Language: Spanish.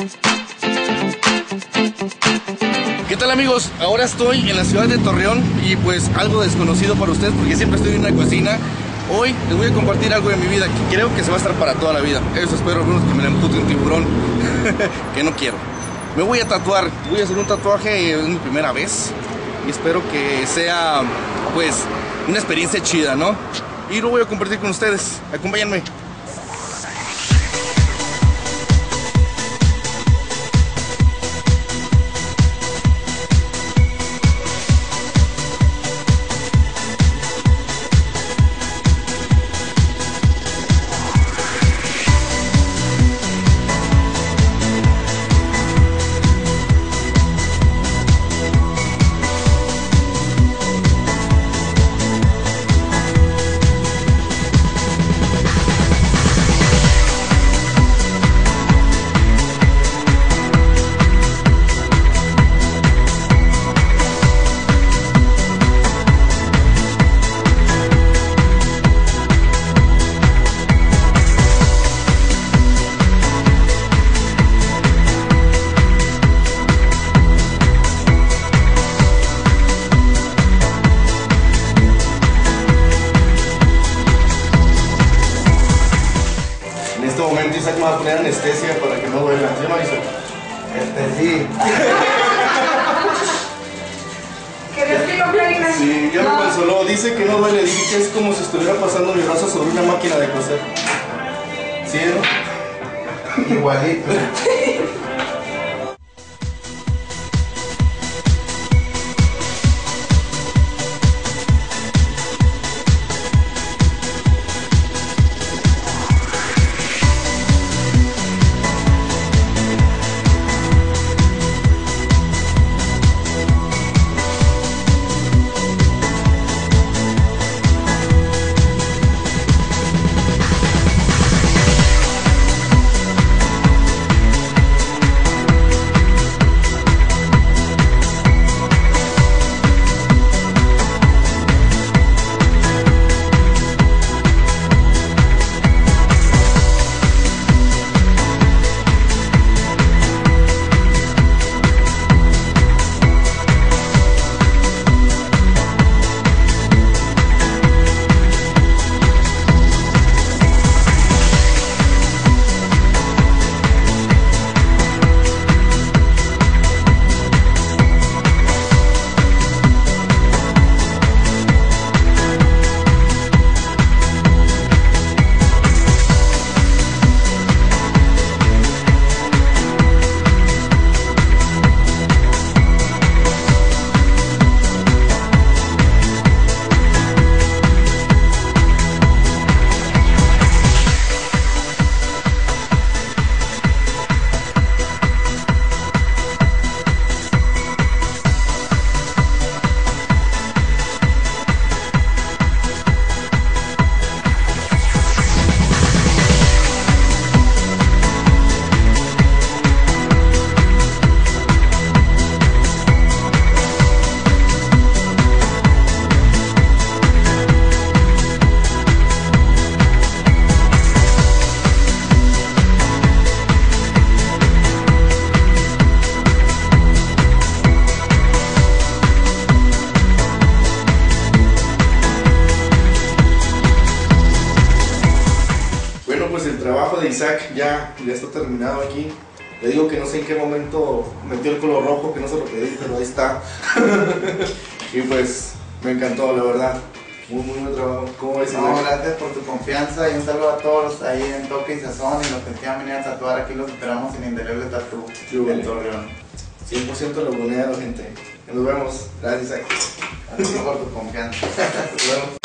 ¿Qué tal, amigos? Ahora estoy en la ciudad de Torreón y pues algo desconocido para ustedes porque siempre estoy en la cocina. Hoy les voy a compartir algo de mi vida que creo que se va a estar para toda la vida. Eso espero, algunos que me la empute un tiburón que no quiero. Me voy a tatuar, voy a hacer un tatuaje, es mi primera vez y espero que sea pues una experiencia chida, ¿no? Y lo voy a compartir con ustedes. Acompáñenme. En este momento Isaac me va a poner anestesia para que no duela. ¿Sí, no, Isaac? Sí. ¿Querías que lo platicara? Sí, ya me consoló. Dice que no duele. Dice que es como si estuviera pasando mi brazo sobre una máquina de coser. ¿Sí, no? Igualito. Pues el trabajo de Isaac ya está terminado aquí. Le digo que no sé en qué momento metió el color rojo, que no se lo pedí, pero ahí está. Y pues me encantó, la verdad. Muy buen trabajo. ¿Cómo ves, Isaac? No, gracias por tu confianza y un saludo a todos ahí en Toque y Sazón y los que quieran venir a tatuar. Aquí los esperamos en Indeleble Tattoo en Torreón. 100% lo bonero, gente. Nos vemos. Gracias, Isaac. Gracias por tu confianza. Nos vemos.